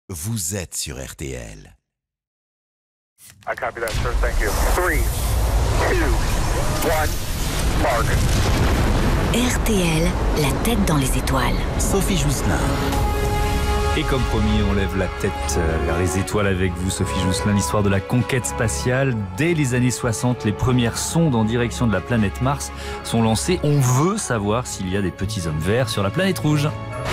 Vous êtes sur RTL. I copy that, sir. Thank you. 3, 2, 1, mark. RTL, la tête dans les étoiles. Sophie Jousselin. Et comme promis, on lève la tête vers les étoiles avec vous, Sophie Jousselin. L'histoire de la conquête spatiale. Dès les années 60, les premières sondes en direction de la planète Mars sont lancées. On veut savoir s'il y a des petits hommes verts sur la planète rouge.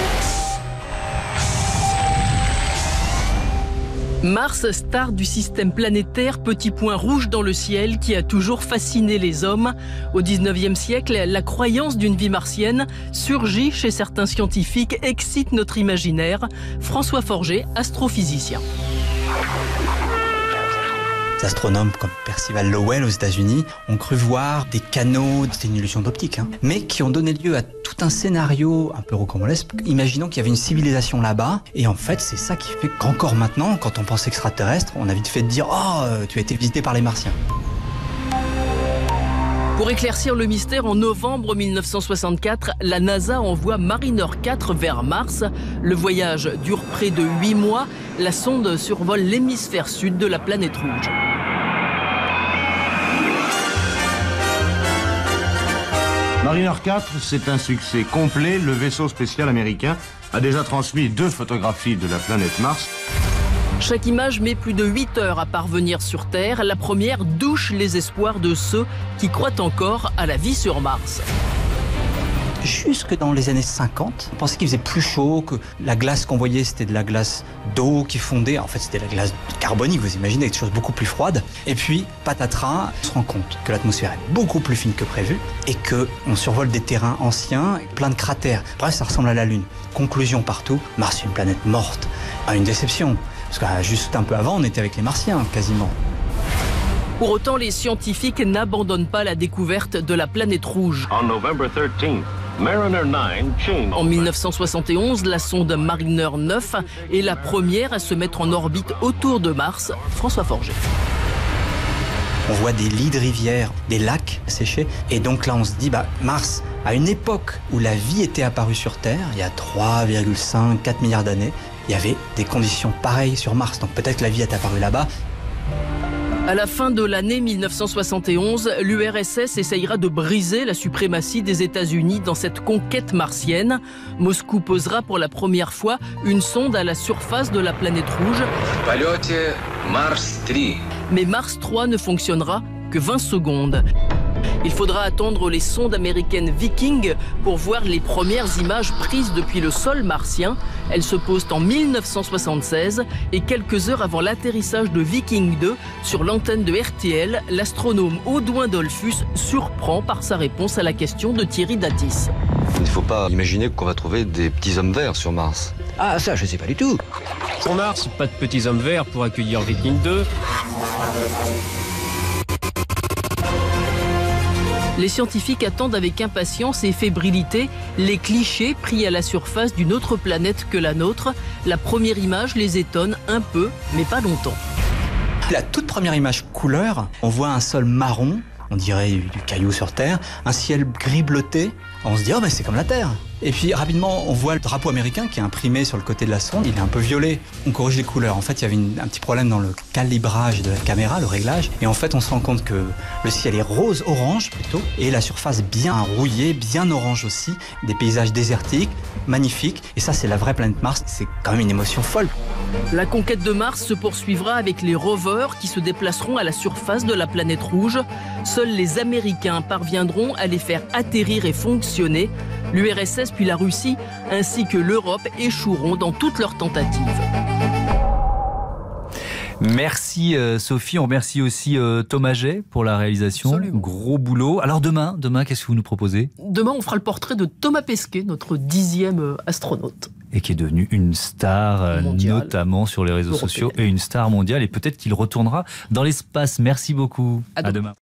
Mars, star du système planétaire, petit point rouge dans le ciel qui a toujours fasciné les hommes. Au 19e siècle, la croyance d'une vie martienne surgit chez certains scientifiques, excite notre imaginaire. François Forget, astrophysicien. Des astronomes comme Percival Lowell aux États-Unis ont cru voir des canaux, c'était une illusion d'optique, mais qui ont donné lieu à tout un scénario un peu rocambolesque, imaginant qu'il y avait une civilisation là-bas. Et en fait, c'est ça qui fait qu'encore maintenant, quand on pense extraterrestre, on a vite fait de dire « Oh, tu as été visité par les Martiens ». Pour éclaircir le mystère, en novembre 1964, la NASA envoie Mariner 4 vers Mars. Le voyage dure près de 8 mois. La sonde survole l'hémisphère sud de la planète rouge. Mariner 4, c'est un succès complet. Le vaisseau spatial américain a déjà transmis 2 photographies de la planète Mars. Chaque image met plus de 8 heures à parvenir sur Terre. La première douche les espoirs de ceux qui croient encore à la vie sur Mars. Jusque dans les années 50, on pensait qu'il faisait plus chaud, que la glace qu'on voyait, c'était de la glace d'eau qui fondait. En fait, c'était la glace carbonique, vous imaginez, quelque chose de beaucoup plus froide. Et puis, patatras, on se rend compte que l'atmosphère est beaucoup plus fine que prévu et qu'on survole des terrains anciens, plein de cratères. Bref, ça ressemble à la Lune. Conclusion partout, Mars est une planète morte. Une déception, parce que juste un peu avant, on était avec les Martiens, quasiment. Pour autant, les scientifiques n'abandonnent pas la découverte de la planète rouge. On November 13th, Mariner 9 changed. En 1971, la sonde Mariner 9 est la première à se mettre en orbite autour de Mars. François Forget. On voit des lits de rivières, des lacs séchés. Et donc là, on se dit, Mars, à une époque où la vie était apparue sur Terre, il y a 3,5, 4 milliards d'années, il y avait des conditions pareilles sur Mars. Donc peut-être que la vie est apparue là-bas. À la fin de l'année 1971, l'URSS essayera de briser la suprématie des États-Unis dans cette conquête martienne. Moscou posera pour la première fois une sonde à la surface de la planète rouge. Mais Mars 3 ne fonctionnera que 20 secondes. Il faudra attendre les sondes américaines Viking pour voir les premières images prises depuis le sol martien. Elles se posent en 1976 et quelques heures avant l'atterrissage de Viking 2 sur l'antenne de RTL, l'astronome Audouin Dollfus surprend par sa réponse à la question de Thierry Datis. Il ne faut pas imaginer qu'on va trouver des petits hommes verts sur Mars. Ah, ça, je sais pas du tout. Sur Mars, pas de petits hommes verts pour accueillir Viking 2. Les scientifiques attendent avec impatience et fébrilité les clichés pris à la surface d'une autre planète que la nôtre. La première image les étonne un peu, mais pas longtemps. La toute première image couleur, on voit un sol marron, on dirait du caillou sur Terre, un ciel gris bleuté. On se dit, c'est comme la Terre. Et puis rapidement, on voit le drapeau américain qui est imprimé sur le côté de la sonde. Il est un peu violet. On corrige les couleurs. En fait, il y avait un petit problème dans le calibrage de la caméra, le réglage. Et en fait, on se rend compte que le ciel est rose-orange plutôt. Et la surface bien rouillée, bien orange aussi. Des paysages désertiques, magnifiques. Et ça, c'est la vraie planète Mars. C'est quand même une émotion folle. La conquête de Mars se poursuivra avec les rovers qui se déplaceront à la surface de la planète rouge. Seuls les Américains parviendront à les faire atterrir et fonctionner. L'URSS puis la Russie, ainsi que l'Europe, échoueront dans toutes leurs tentatives. Merci Sophie, on remercie aussi Thomas Jay pour la réalisation. Absolument. Gros boulot. Alors demain, qu'est-ce que vous nous proposez ? Demain, on fera le portrait de Thomas Pesquet, notre 10e astronaute. Et qui est devenu une star, notamment sur les réseaux sociaux, et une star mondiale. Et peut-être qu'il retournera dans l'espace. Merci beaucoup. À demain.